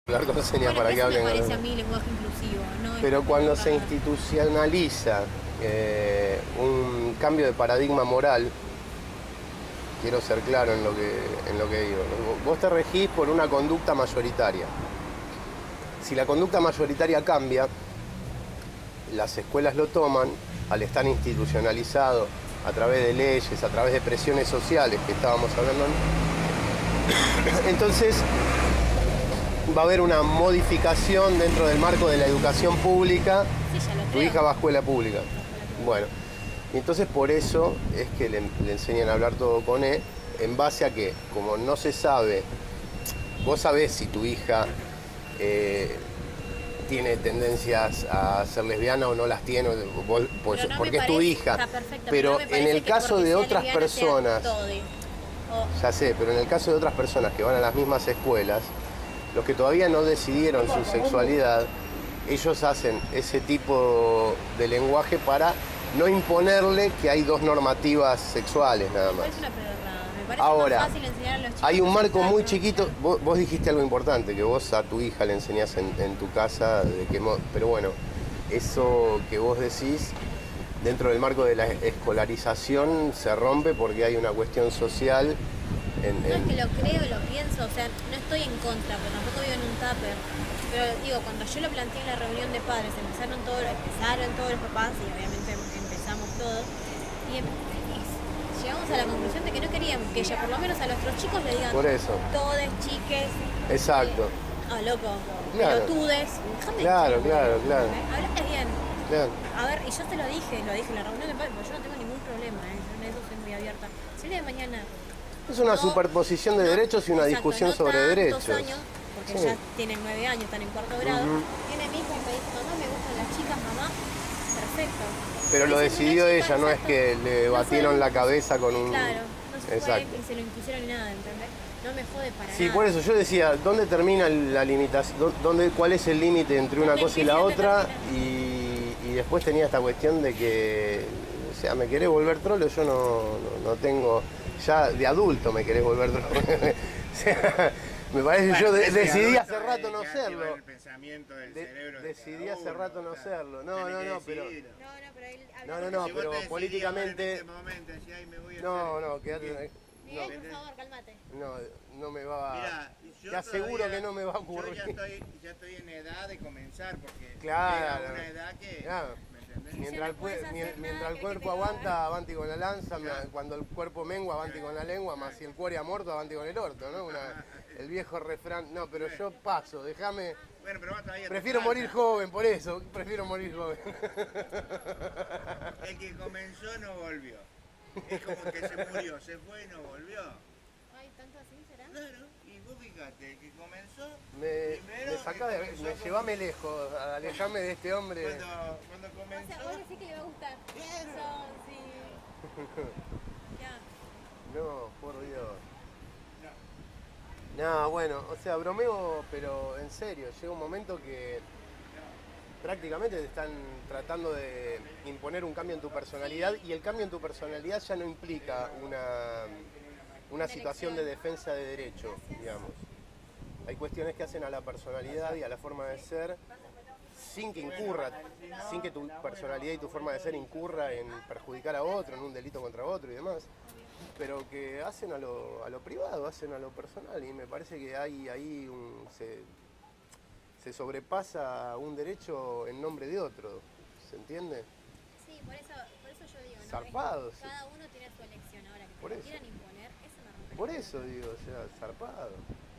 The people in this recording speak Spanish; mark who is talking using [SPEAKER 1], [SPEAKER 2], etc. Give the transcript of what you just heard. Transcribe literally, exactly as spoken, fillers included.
[SPEAKER 1] hablar con señas
[SPEAKER 2] Bueno,
[SPEAKER 1] para
[SPEAKER 2] pero
[SPEAKER 1] que
[SPEAKER 2] eso me
[SPEAKER 1] hablen.
[SPEAKER 2] parece
[SPEAKER 1] con-
[SPEAKER 2] a mí lenguaje inclusivo, ¿no? Es
[SPEAKER 1] Pero
[SPEAKER 2] como
[SPEAKER 1] cuando se
[SPEAKER 2] para-
[SPEAKER 1] institucionaliza eh, un cambio de paradigma moral, quiero ser claro en lo que, en lo que digo, ¿no? Vos te regís por una conducta mayoritaria. Si la conducta mayoritaria cambia, las escuelas lo toman, al estar institucionalizado a través de leyes, a través de presiones sociales que estábamos hablando. Entonces va a haber una modificación dentro del marco de la educación pública.
[SPEAKER 2] Sí, ya lo
[SPEAKER 1] Tu
[SPEAKER 2] creo.
[SPEAKER 1] hija va a escuela pública. Bueno, y entonces por eso es que le, le enseñan a hablar todo con E, en base a que, como no se sabe, vos sabés si tu hija eh, tiene tendencias a ser lesbiana o no las tiene, vos- pues,
[SPEAKER 2] Pero no
[SPEAKER 1] porque
[SPEAKER 2] me
[SPEAKER 1] es tu
[SPEAKER 2] parece-
[SPEAKER 1] hija.
[SPEAKER 2] está perfecto,
[SPEAKER 1] Pero
[SPEAKER 2] no me
[SPEAKER 1] en
[SPEAKER 2] parece
[SPEAKER 1] el
[SPEAKER 2] que
[SPEAKER 1] caso
[SPEAKER 2] porque
[SPEAKER 1] de
[SPEAKER 2] sea
[SPEAKER 1] otras
[SPEAKER 2] lesbiana sea
[SPEAKER 1] personas,
[SPEAKER 2] tode. O-
[SPEAKER 1] ya sé, pero en el caso de otras personas que van a las mismas escuelas, los que todavía no decidieron su sexualidad, ellos hacen ese tipo de lenguaje para no imponerle que hay dos normativas sexuales nada
[SPEAKER 2] Me
[SPEAKER 1] más.
[SPEAKER 2] parece una pedorrada. Me parece
[SPEAKER 1] Ahora,
[SPEAKER 2] más fácil enseñar a los chicos
[SPEAKER 1] hay un
[SPEAKER 2] a
[SPEAKER 1] marco
[SPEAKER 2] aceptar,
[SPEAKER 1] muy
[SPEAKER 2] ¿no?
[SPEAKER 1] chiquito. Vos, vos dijiste algo importante, que vos a tu hija le enseñás en, en tu casa, de que mo- pero bueno, eso que vos decís, dentro del marco de la escolarización, se rompe porque hay una cuestión social. En,
[SPEAKER 2] No es
[SPEAKER 1] en-
[SPEAKER 2] que lo creo, lo pienso, o sea, no estoy en contra, pero tampoco vivo en un tupper. Pero digo, cuando yo lo planteé en la reunión de padres, empezaron todos, empezaron todos los papás y obviamente empezamos todos. Y, em- y llegamos a la conclusión de que no queríamos que ella, por lo menos a nuestros chicos, le digan
[SPEAKER 1] Por eso.
[SPEAKER 2] todes, chiques.
[SPEAKER 1] Exacto.
[SPEAKER 2] Eh, ah, loco.
[SPEAKER 1] Claro.
[SPEAKER 2] Pelotudes. Déjame
[SPEAKER 1] Claro,
[SPEAKER 2] hinchar,
[SPEAKER 1] claro,
[SPEAKER 2] boludo,
[SPEAKER 1] claro.
[SPEAKER 2] ¿eh? Hablate bien.
[SPEAKER 1] Claro.
[SPEAKER 2] A ver, y yo te lo dije, lo dije en la reunión de padres, porque yo no tengo ningún problema, ¿eh? Yo en eso soy muy abierta. Si el día de mañana
[SPEAKER 1] Es una
[SPEAKER 2] no,
[SPEAKER 1] superposición de
[SPEAKER 2] no,
[SPEAKER 1] derechos y una
[SPEAKER 2] exacto,
[SPEAKER 1] discusión
[SPEAKER 2] no
[SPEAKER 1] sobre
[SPEAKER 2] tantos
[SPEAKER 1] derechos.
[SPEAKER 2] años, porque
[SPEAKER 1] Sí.
[SPEAKER 2] ya tienen nueve años, están en cuarto grado.
[SPEAKER 1] Ujú.
[SPEAKER 2] Viene mi hija y me dice, mamá, me gustan las chicas, mamá. Perfecto.
[SPEAKER 1] Pero lo
[SPEAKER 2] Estoy diciendo
[SPEAKER 1] decidió
[SPEAKER 2] una
[SPEAKER 1] ella,
[SPEAKER 2] chica,
[SPEAKER 1] no es
[SPEAKER 2] exacto.
[SPEAKER 1] que le
[SPEAKER 2] No fue
[SPEAKER 1] batieron
[SPEAKER 2] un-
[SPEAKER 1] la cabeza con un...
[SPEAKER 2] Claro, no se
[SPEAKER 1] Exacto.
[SPEAKER 2] fue y se lo impusieron ni nada, ¿entendés? No me jode para
[SPEAKER 1] Sí,
[SPEAKER 2] nada.
[SPEAKER 1] por eso yo decía, ¿dónde termina la limitación? ¿Dó- ¿Dónde, ¿Cuál es el límite entre una
[SPEAKER 2] ¿Dónde
[SPEAKER 1] cosa y la
[SPEAKER 2] empieza y dónde
[SPEAKER 1] otra?
[SPEAKER 2] termina?
[SPEAKER 1] Y, y después tenía esta cuestión de que, o sea, me querés volver trolo, yo no, no, no tengo, ya de adulto me querés volver trolo. O sea, me parece,
[SPEAKER 3] Bueno,
[SPEAKER 1] yo de-
[SPEAKER 3] ese
[SPEAKER 1] decidí
[SPEAKER 3] adulto,
[SPEAKER 1] hace
[SPEAKER 3] eh,
[SPEAKER 1] rato no
[SPEAKER 3] ya te va
[SPEAKER 1] serlo.
[SPEAKER 3] el pensamiento del
[SPEAKER 1] De-
[SPEAKER 3] cerebro de
[SPEAKER 1] decidí
[SPEAKER 3] cada
[SPEAKER 1] hace
[SPEAKER 3] uno,
[SPEAKER 1] rato no
[SPEAKER 3] o sea,
[SPEAKER 1] serlo. No,
[SPEAKER 3] tenés
[SPEAKER 1] no,
[SPEAKER 3] que
[SPEAKER 1] no, pero-
[SPEAKER 3] decidirlo.
[SPEAKER 2] No, no, pero ahí
[SPEAKER 1] No, no, no,
[SPEAKER 3] Si vos
[SPEAKER 1] pero
[SPEAKER 3] te decidís
[SPEAKER 1] políticamente-
[SPEAKER 3] ahora en este momento, decís, "Ay, me voy a
[SPEAKER 1] No,
[SPEAKER 3] hacer-".
[SPEAKER 1] no, quédate...
[SPEAKER 2] Miguel,
[SPEAKER 1] No,
[SPEAKER 2] por favor, calmate.
[SPEAKER 1] no, no me va a...
[SPEAKER 3] Mirá, yo
[SPEAKER 1] Te aseguro
[SPEAKER 3] todavía-
[SPEAKER 1] que no me va a ocurrir.
[SPEAKER 3] Yo ya estoy, ya estoy en edad de comenzar, porque
[SPEAKER 1] Claro.
[SPEAKER 3] llega una edad que...
[SPEAKER 1] Claro.
[SPEAKER 3] ¿me entendés?
[SPEAKER 2] Sí.
[SPEAKER 1] Mientras el,
[SPEAKER 2] no puedes
[SPEAKER 1] cue-
[SPEAKER 2] hacer
[SPEAKER 1] mien-
[SPEAKER 2] nada,
[SPEAKER 1] mientras el
[SPEAKER 2] que
[SPEAKER 1] cuerpo
[SPEAKER 2] te cagas.
[SPEAKER 1] aguanta, avanti con la lanza,
[SPEAKER 3] Claro.
[SPEAKER 1] cuando el cuerpo mengua, avanti con la lengua, más si el cuore ha muerto, avanti con el orto, ¿no? Una- el viejo refrán, no, pero yo paso, déjame,
[SPEAKER 3] Bueno, pero vos todavía te
[SPEAKER 1] prefiero
[SPEAKER 3] falta.
[SPEAKER 1] morir joven, por eso, prefiero morir joven.
[SPEAKER 3] El que comenzó no volvió. Es como que se murió, se fue y no volvió.
[SPEAKER 2] Ay, ¿tanto así será?
[SPEAKER 3] Claro, y vos fíjate, el que comenzó...
[SPEAKER 1] Me,
[SPEAKER 3] primero,
[SPEAKER 1] me sacá de,
[SPEAKER 3] comenzó
[SPEAKER 1] me
[SPEAKER 3] con-
[SPEAKER 1] llevame lejos, alejame de este hombre.
[SPEAKER 3] Cuando, cuando
[SPEAKER 2] O
[SPEAKER 3] comenzó...
[SPEAKER 2] sea, vos decís que le va a gustar.
[SPEAKER 3] Claro.
[SPEAKER 2] Eso, sí. Ya.
[SPEAKER 1] No, por Dios.
[SPEAKER 3] No.
[SPEAKER 1] No, bueno, o sea, bromeo, pero en serio, llega un momento que prácticamente te están tratando de imponer un cambio en tu personalidad y el cambio en tu personalidad ya no implica una, una situación de defensa de derecho, digamos. Hay cuestiones que hacen a la personalidad y a la forma de ser sin que incurra, sin que tu personalidad y tu forma de ser incurra en perjudicar a otro, en un delito contra otro y demás, pero que hacen a lo, a lo privado, hacen a lo personal y me parece que hay ahí un... Se, se sobrepasa un derecho en nombre de otro, ¿se entiende?
[SPEAKER 2] Sí, por eso, por eso yo digo, ¿no?
[SPEAKER 1] Zarpado,
[SPEAKER 2] Es que
[SPEAKER 1] sí.
[SPEAKER 2] cada uno tiene su elección ahora, que te
[SPEAKER 1] Por
[SPEAKER 2] lo
[SPEAKER 1] eso.
[SPEAKER 2] quieran imponer, eso me rompe.
[SPEAKER 1] Por eso digo, o sea, zarpado.